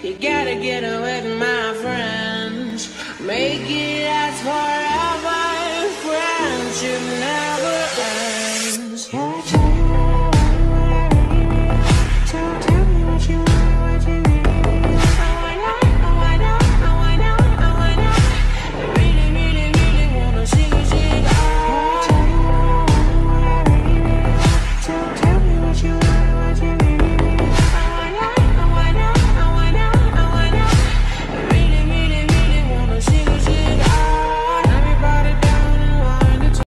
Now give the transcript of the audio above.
You gotta get away with my friends. Make it